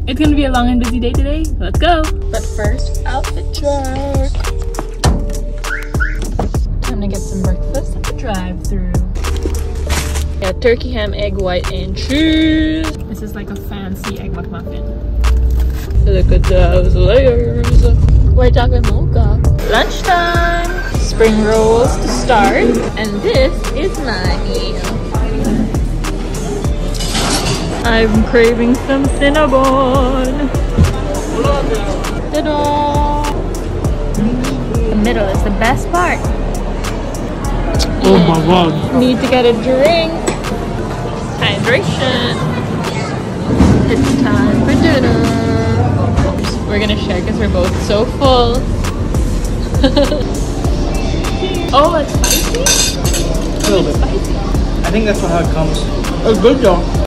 It's gonna be a long and busy day today. Let's go. But first, outfit check. Time to get some breakfast at the drive-thru. Yeah, turkey, ham, egg white, and cheese. This is like a fancy egg McMuffin. Look at those layers. White chocolate mocha. Lunchtime. Spring rolls to start. And this is my meal. I'm craving some cinnamon. Ta-da! The middle is the best part. Oh my god. Need to get a drink. Hydration. It's time for dinner. We're gonna share because we're both so full. Oh, it's spicy? A little bit. Spicy. I think that's how it comes. It's good though.